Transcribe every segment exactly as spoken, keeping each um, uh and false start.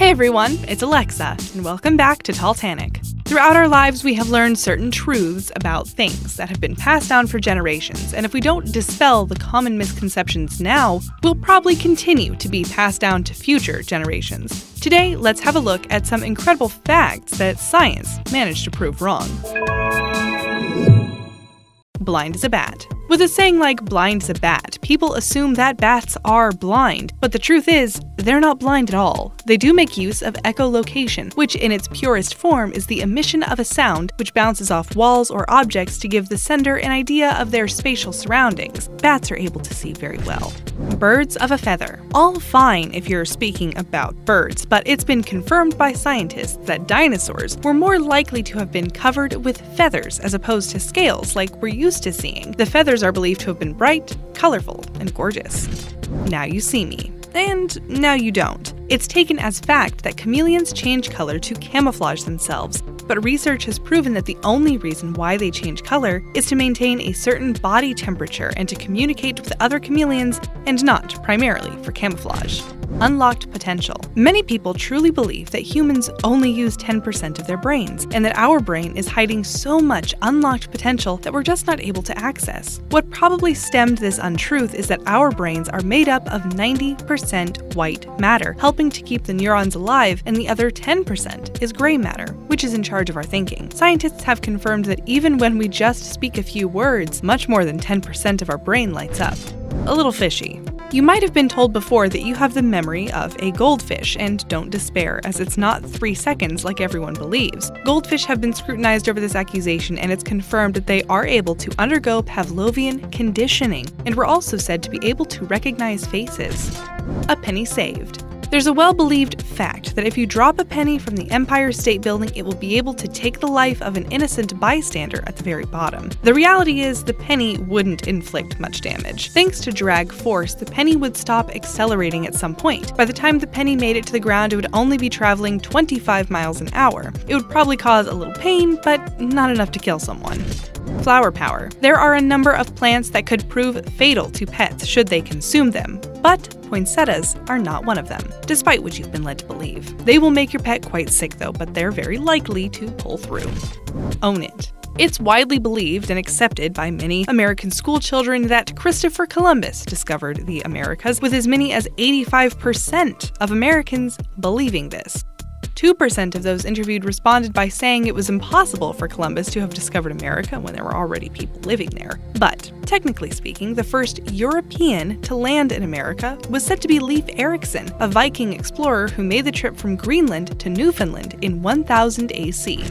everyone, it's Alexa, and welcome back to Talltanic. Throughout our lives, we have learned certain truths about things that have been passed down for generations, and if we don't dispel the common misconceptions now, we'll probably continue to be passed down to future generations. Today, let's have a look at some incredible facts that science managed to prove wrong. Blind as a bat. With a saying like blind as a bat, people assume that bats are blind, but the truth is, they're not blind at all. They do make use of echolocation, which in its purest form is the emission of a sound which bounces off walls or objects to give the sender an idea of their spatial surroundings. Bats are able to see very well. Birds of a feather. All fine if you're speaking about birds, but it's been confirmed by scientists that dinosaurs were more likely to have been covered with feathers as opposed to scales like we're used to seeing. The feathers are believed to have been bright, colorful, and gorgeous. Now you see me. And now you don't. It's taken as fact that chameleons change color to camouflage themselves, but research has proven that the only reason why they change color is to maintain a certain body temperature and to communicate with other chameleons, and not primarily for camouflage. Unlocked potential. Many people truly believe that humans only use ten percent of their brains, and that our brain is hiding so much unlocked potential that we're just not able to access. What probably stemmed this untruth is that our brains are made up of ninety percent white matter, helping to keep the neurons alive, and the other ten percent is gray matter, which is in charge of our thinking. Scientists have confirmed that even when we just speak a few words, much more than ten percent of our brain lights up. A little fishy. You might have been told before that you have the memory of a goldfish, and don't despair, as it's not three seconds like everyone believes. Goldfish have been scrutinized over this accusation, and it's confirmed that they are able to undergo Pavlovian conditioning, and were also said to be able to recognize faces. A penny saved. There's a well-believed fact that if you drop a penny from the Empire State Building, it will be able to take the life of an innocent bystander at the very bottom. The reality is, the penny wouldn't inflict much damage. Thanks to drag force, the penny would stop accelerating at some point. By the time the penny made it to the ground, it would only be traveling twenty-five miles an hour. It would probably cause a little pain, but not enough to kill someone. Flower power. There are a number of plants that could prove fatal to pets should they consume them, but poinsettias are not one of them, despite what you've been led to believe. They will make your pet quite sick though, but they're very likely to pull through. Own it. It's widely believed and accepted by many American schoolchildren that Christopher Columbus discovered the Americas, with as many as eighty-five percent of Americans believing this. two percent of those interviewed responded by saying it was impossible for Columbus to have discovered America when there were already people living there. But, technically speaking, the first European to land in America was said to be Leif Erikson, a Viking explorer who made the trip from Greenland to Newfoundland in one thousand A C.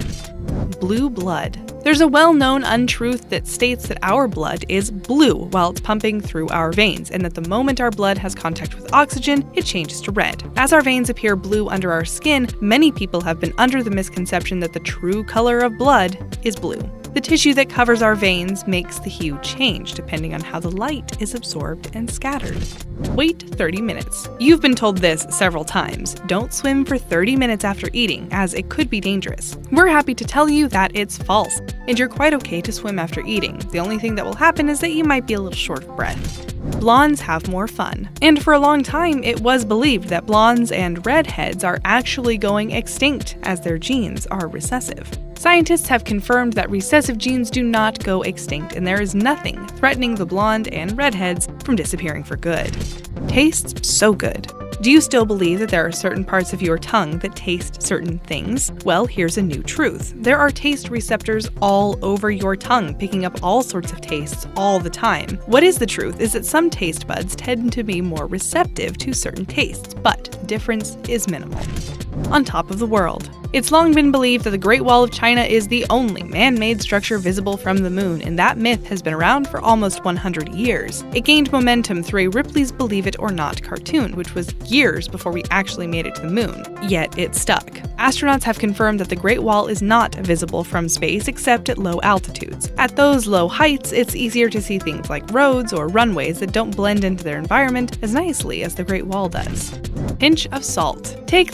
Blue blood. There's a well-known untruth that states that our blood is blue while it's pumping through our veins, and that the moment our blood has contact with oxygen, it changes to red. As our veins appear blue under our skin, many people have been under the misconception that the true color of blood is blue. The tissue that covers our veins makes the hue change depending on how the light is absorbed and scattered. Wait thirty minutes. You've been told this several times. Don't swim for thirty minutes after eating, as it could be dangerous. We're happy to tell you that it's false, and you're quite okay to swim after eating. The only thing that will happen is that you might be a little short of breath. Blondes have more fun. And for a long time, it was believed that blondes and redheads are actually going extinct, as their genes are recessive. Scientists have confirmed that recessive genes do not go extinct, and there is nothing threatening the blonde and redheads from disappearing for good. Tastes so good. Do you still believe that there are certain parts of your tongue that taste certain things? Well, here's a new truth. There are taste receptors all over your tongue, picking up all sorts of tastes all the time. What is the truth is that some taste buds tend to be more receptive to certain tastes, but the difference is minimal. On top of the world. It's long been believed that the Great Wall of China is the only man-made structure visible from the moon, and that myth has been around for almost one hundred years. It gained momentum through a Ripley's Believe It or Not cartoon, which was years before we actually made it to the moon. Yet it stuck. Astronauts have confirmed that the Great Wall is not visible from space except at low altitudes. At those low heights, it's easier to see things like roads or runways that don't blend into their environment as nicely as the Great Wall does. Pinch of salt. Take this un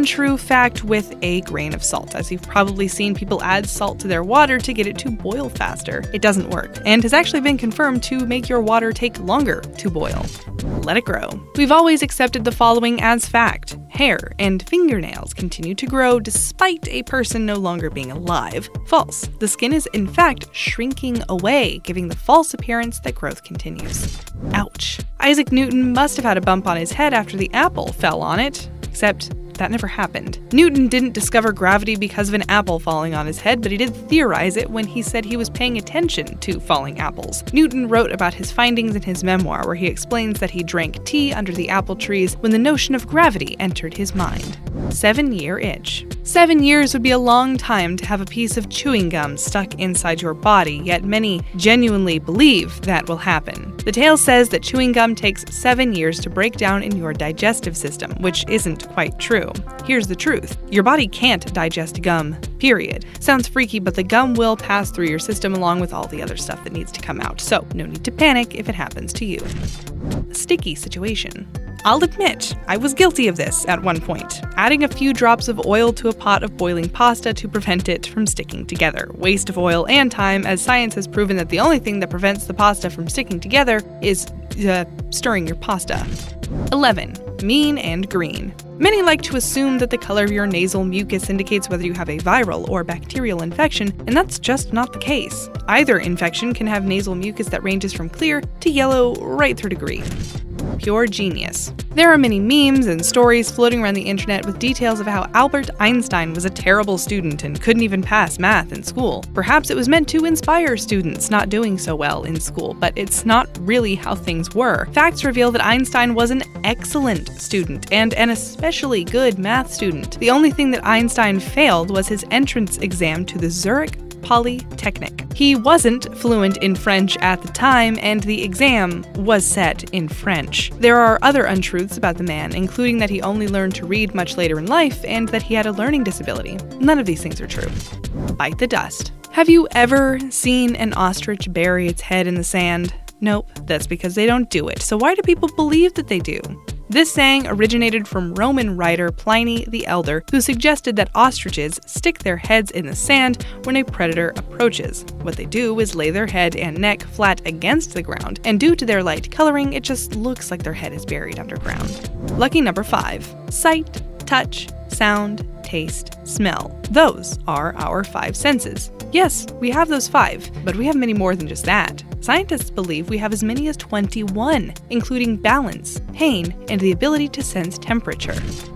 untrue fact with a grain of salt, as you've probably seen people add salt to their water to get it to boil faster. It doesn't work, and has actually been confirmed to make your water take longer to boil. Let it grow. We've always accepted the following as fact. Hair and fingernails continue to grow despite a person no longer being alive. False. The skin is in fact shrinking away, giving the false appearance that growth continues. Ouch. Isaac Newton must have had a bump on his head after the apple fell on it, except that never happened. Newton didn't discover gravity because of an apple falling on his head, but he did theorize it when he said he was paying attention to falling apples. Newton wrote about his findings in his memoir, where he explains that he drank tea under the apple trees when the notion of gravity entered his mind. Seven-year itch. Seven years would be a long time to have a piece of chewing gum stuck inside your body, yet many genuinely believe that will happen. The tale says that chewing gum takes seven years to break down in your digestive system, which isn't quite true. Here's the truth. Your body can't digest gum, period. Sounds freaky, but the gum will pass through your system along with all the other stuff that needs to come out, so no need to panic if it happens to you. A sticky situation. I'll admit, I was guilty of this at one point, adding a few drops of oil to a pot of boiling pasta to prevent it from sticking together. Waste of oil and time, as science has proven that the only thing that prevents the pasta from sticking together is uh, stirring your pasta. eleven. Mean and green. Many like to assume that the color of your nasal mucus indicates whether you have a viral or bacterial infection, and that's just not the case. Either infection can have nasal mucus that ranges from clear to yellow right through to green. Pure genius. There are many memes and stories floating around the internet with details of how Albert Einstein was a terrible student and couldn't even pass math in school. Perhaps it was meant to inspire students not doing so well in school, but it's not really how things were. Facts reveal that Einstein was an excellent student and an especially good math student. The only thing that Einstein failed was his entrance exam to the Zurich Polytechnic. He wasn't fluent in French at the time, and the exam was set in French. There are other untruths about the man, including that he only learned to read much later in life and that he had a learning disability. None of these things are true. Bite the dust. Have you ever seen an ostrich bury its head in the sand? Nope, that's because they don't do it. So why do people believe that they do? This saying originated from Roman writer Pliny the Elder, who suggested that ostriches stick their heads in the sand when a predator approaches. What they do is lay their head and neck flat against the ground, and due to their light coloring, it just looks like their head is buried underground. Lucky number five. Sight, touch, sound, taste, smell. Those are our five senses. Yes, we have those five, but we have many more than just that. Scientists believe we have as many as twenty-one, including balance, pain, and the ability to sense temperature.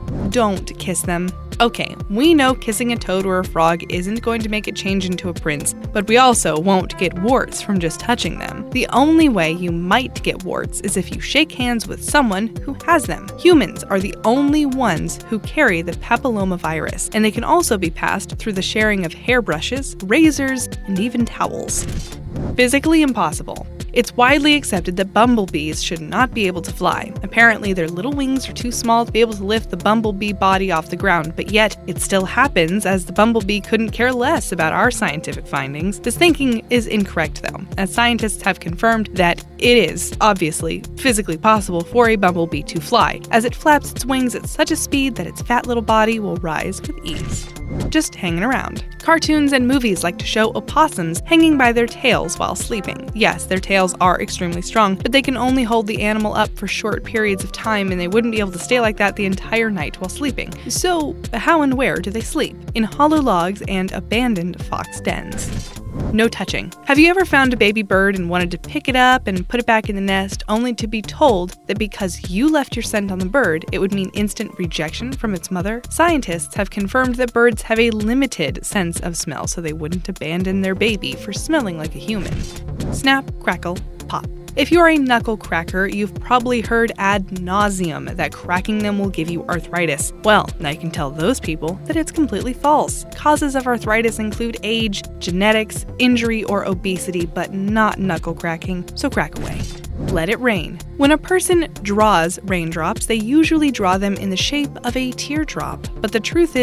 Don't kiss them. Okay, we know kissing a toad or a frog isn't going to make it change into a prince, but we also won't get warts from just touching them. The only way you might get warts is if you shake hands with someone who has them. Humans are the only ones who carry the papillomavirus, and they can also be passed through the sharing of hairbrushes, razors, and even towels. Physically impossible. It's widely accepted that bumblebees should not be able to fly. Apparently, their little wings are too small to be able to lift the bumblebee body off the ground, but yet it still happens, as the bumblebee couldn't care less about our scientific findings. This thinking is incorrect, though, as scientists have confirmed that it is, obviously, physically possible for a bumblebee to fly, as it flaps its wings at such a speed that its fat little body will rise with ease. Just hanging around. Cartoons and movies like to show opossums hanging by their tails while sleeping. Yes, their tails are extremely strong, but they can only hold the animal up for short periods of time, and they wouldn't be able to stay like that the entire night while sleeping. So, how and where do they sleep? In hollow logs and abandoned fox dens. No touching. Have you ever found a baby bird and wanted to pick it up and put it back in the nest, only to be told that because you left your scent on the bird, it would mean instant rejection from its mother? Scientists have confirmed that birds have a limited sense of smell, so they wouldn't abandon their baby for smelling like a human. Snap, crackle, pop. If you're a knuckle cracker, you've probably heard ad nauseum that cracking them will give you arthritis. Well, now you can tell those people that it's completely false. Causes of arthritis include age, genetics, injury, or obesity, but not knuckle cracking, so crack away. Let it rain. When a person draws raindrops, they usually draw them in the shape of a teardrop. But the truth is,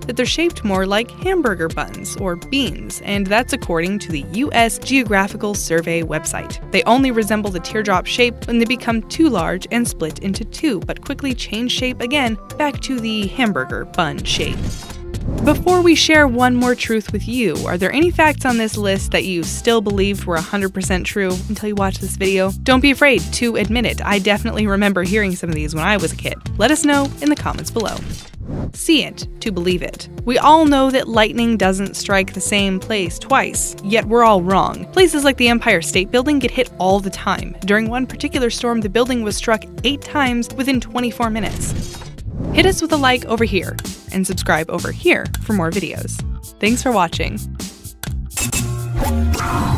that they're shaped more like hamburger buns or beans, and that's according to the U S Geographical Survey website. They only resemble the teardrop shape when they become too large and split into two, but quickly change shape again back to the hamburger bun shape. Before we share one more truth with you, are there any facts on this list that you still believed were one hundred percent true until you watch this video? Don't be afraid to admit it. I definitely remember hearing some of these when I was a kid. Let us know in the comments below. See it to believe it. We all know that lightning doesn't strike the same place twice, yet we're all wrong. Places like the Empire State Building get hit all the time. During one particular storm, the building was struck eight times within twenty-four minutes. Hit us with a like over here, and subscribe over here for more videos. Thanks for watching.